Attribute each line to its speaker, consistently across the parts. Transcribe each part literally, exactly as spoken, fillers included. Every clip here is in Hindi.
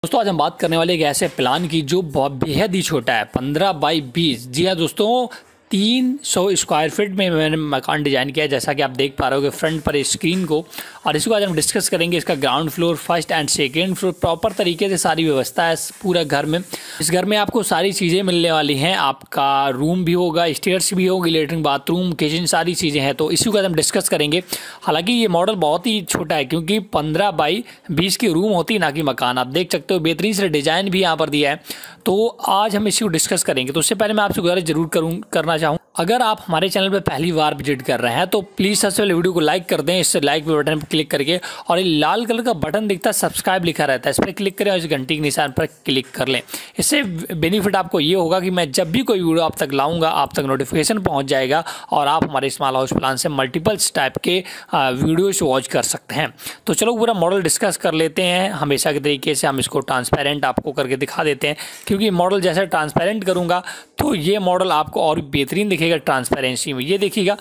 Speaker 1: दोस्तों आज हम बात करने वाले एक ऐसे प्लान की जो बहुत बेहद ही छोटा है, पंद्रह बाई बीस। जी हाँ दोस्तों, तीन सौ स्क्वायर फीट में मैंने मकान डिज़ाइन किया है, जैसा कि आप देख पा रहे हो फ्रंट पर स्क्रीन को। और इसको आज हम डिस्कस करेंगे। इसका ground floor, first and second floor, proper तरीके से सारी व्यवस्था है पूरा घर में। इस घर में आपको सारी चीज़ें मिलने वाली हैं। आपका रूम भी होगा, स्टेयर्स भी होगी, लेटरिन, बाथरूम, किचन, सारी चीज़ें हैं। तो इसी को आज हम डिस्कस करेंगे। हालांकि ये मॉडल बहुत ही छोटा है, क्योंकि पंद्रह बाई बीस की रूम होती है, ना कि मकान। आप देख सकते हो बेहतरीन से डिज़ाइन भी यहाँ पर दिया है। तो आज हम इसी को डिस्कस करेंगे। तो उससे पहले मैं आपसे गुजारिश जरूर करूँ करना चाहूँ, अगर आप हमारे चैनल पर पहली बार विजिट कर रहे हैं तो प्लीज़ सबसे पहले वीडियो को लाइक कर दें, इस लाइक बटन पर क्लिक करके। और ये लाल कलर का बटन दिखता है, सब्सक्राइब लिखा रहता है, इस पर क्लिक करें और इस घंटी के निशान पर क्लिक कर लें। इससे बेनिफिट आपको ये होगा कि मैं जब भी कोई वीडियो आप तक लाऊंगा, आप तक नोटिफिकेशन पहुंच जाएगा और आप हमारे स्मॉल हाउस प्लान से मल्टीपल्स टाइप के वीडियोज वॉच कर सकते हैं। तो चलो पूरा मॉडल डिस्कस कर लेते हैं। हमेशा के तरीके से हम इसको ट्रांसपेरेंट आपको करके दिखा देते हैं, क्योंकि मॉडल जैसे ट्रांसपेरेंट करूँगा तो ये मॉडल आपको और बेहतरीन दिखेगा ट्रांसपेरेंसी में। ये देखिएगा,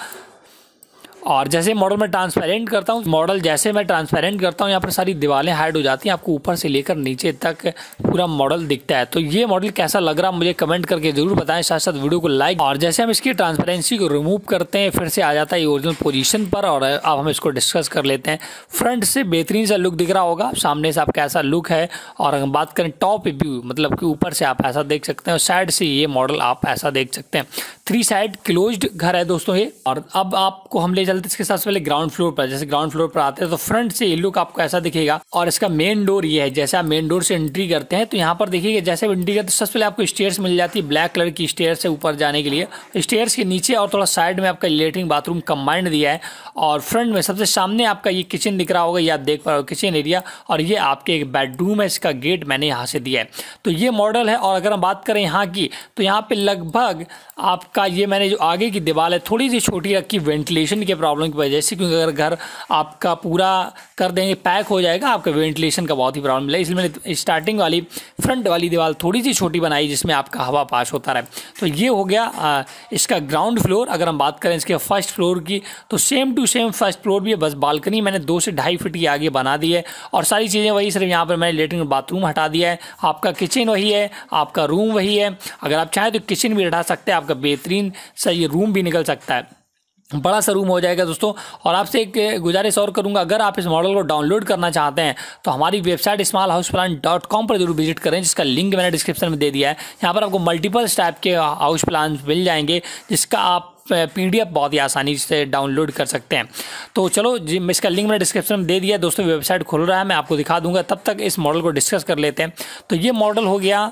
Speaker 1: और जैसे मॉडल में ट्रांसपेरेंट करता हूँ, मॉडल जैसे मैं ट्रांसपेरेंट करता हूँ, यहाँ पर सारी दीवारें हाइड हो जाती हैं, आपको ऊपर से लेकर नीचे तक पूरा मॉडल दिखता है। तो ये मॉडल कैसा लग रहा है मुझे कमेंट करके जरूर बताएं, साथ साथ वीडियो को लाइक। और जैसे हम इसकी ट्रांसपेरेंसी को रिमूव करते हैं, फिर से आ जाता है ओरिजिनल पोजीशन पर। और अब हम इसको डिस्कस कर लेते हैं। फ्रंट से बेहतरीन सा लुक दिख रहा होगा, सामने से आपका ऐसा लुक है। और अगर बात करें टॉप व्यू, मतलब कि ऊपर से आप ऐसा देख सकते हैं, और साइड से ये मॉडल आप ऐसा देख सकते हैं। थ्री साइड क्लोज्ड घर है दोस्तों ये। और अब आपको हम ले चलते इसके साथ पहले ग्राउंड फ्लोर पर। जैसे ग्राउंड फ्लोर पर आते हैं तो फ्रंट से ये लुक आपको ऐसा दिखेगा। और इसका मेन डोर ये है। जैसे आप मेन डोर से एंट्री करते हैं तो यहाँ पर देखिएगा, जैसे एंट्री करते हैं सबसे पहले आपको स्टेयर्स मिल जाती है, ब्लैक कलर की स्टेयर्स से ऊपर जाने के लिए। स्टेयर्स के नीचे और थोड़ा साइड में आपका लेटरिन बाथरूम कंबाइंड दिया है। और फ्रंट में सबसे सामने आपका ये किचन दिख रहा होगा, ये आप देख पा रहे हो किचन एरिया। और ये आपके एक बेडरूम है, इसका गेट मैंने यहाँ से दिया है। तो ये मॉडल है। और अगर हम बात करें यहाँ की, तो यहाँ पे लगभग आपका ये मैंने जो आगे की दीवार है थोड़ी सी छोटी रखी, वेंटिलेशन के प्रॉब्लम की वजह से, क्योंकि अगर घर आपका पूरा कर देंगे पैक हो जाएगा, आपका वेंटिलेशन का बहुत ही प्रॉब्लम है। इसलिए मैंने स्टार्टिंग वाली फ्रंट वाली दीवार थोड़ी सी छोटी बनाई, जिसमें आपका हवा पास होता रहे। तो ये हो गया आ, इसका ग्राउंड फ्लोर। अगर हम बात करें इसके फर्स्ट फ्लोर की, तो same to same first floor भी है, बस बालकनी मैंने दो से ढाई फीट की आगे बना दी है। और सारी चीज़ें वही, सिर्फ यहाँ पर मैंने लेटरिन बाथरूम हटा दिया है। आपका किचन वही है, आपका रूम वही है। अगर आप चाहें तो किचन भी हटा सकते हैं, आपका बेहतरीन सा ये रूम भी निकल सकता है, बड़ा सा रूम हो जाएगा दोस्तों। और आपसे एक गुजारिश और करूंगा, अगर आप इस मॉडल को डाउनलोड करना चाहते हैं तो हमारी website small house plan dot com पर जरूर विजिट करें, जिसका लिंक मैंने डिस्क्रिप्शन में दे दिया है। यहाँ पर आपको मल्टीपल टाइप के हाउस प्लान मिल जाएंगे, जिसका आप पीडीएफ बहुत ही आसानी से डाउनलोड कर सकते हैं। तो चलो जी, इसका लिंक मैंने डिस्क्रिप्शन में दे दिया है दोस्तों। वेबसाइट खुल रहा है, मैं आपको दिखा दूंगा। तब तक इस मॉडल को डिस्कस कर लेते हैं। तो ये मॉडल हो गया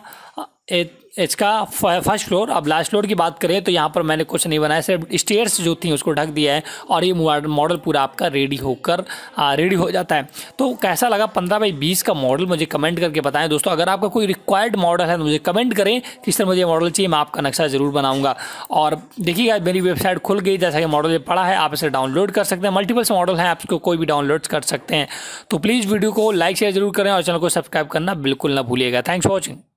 Speaker 1: इसका फर्स्ट फ्लोर। अब लास्ट फ्लोर की बात करें तो यहाँ पर मैंने कुछ नहीं बनाया, सिर्फ स्टेयर्स जो थी उसको ढक दिया है। और ये मॉडल पूरा आपका रेडी होकर रेडी हो जाता है। तो कैसा लगा पंद्रह बाई बीस का मॉडल, मुझे कमेंट करके बताएं दोस्तों। अगर आपका कोई रिक्वायर्ड मॉडल है तो मुझे कमेंट करें, किस तरह मुझे मॉडल चाहिए, मैं आपका नक्शा जरूर बनाऊंगा। और देखिएगा मेरी वेबसाइट खुल गई, जैसा कि मॉडल पड़ा है, आप इसे डाउनलोड कर सकते हैं। मल्टीपल मॉडल हैं, आप इसको कोई भी डाउनलोड कर सकते हैं। तो प्लीज़ वीडियो को लाइक शेयर जरूर करें और चैनल को सब्सक्राइब करना बिल्कुल ना भूलिएगा। Thanks for watching.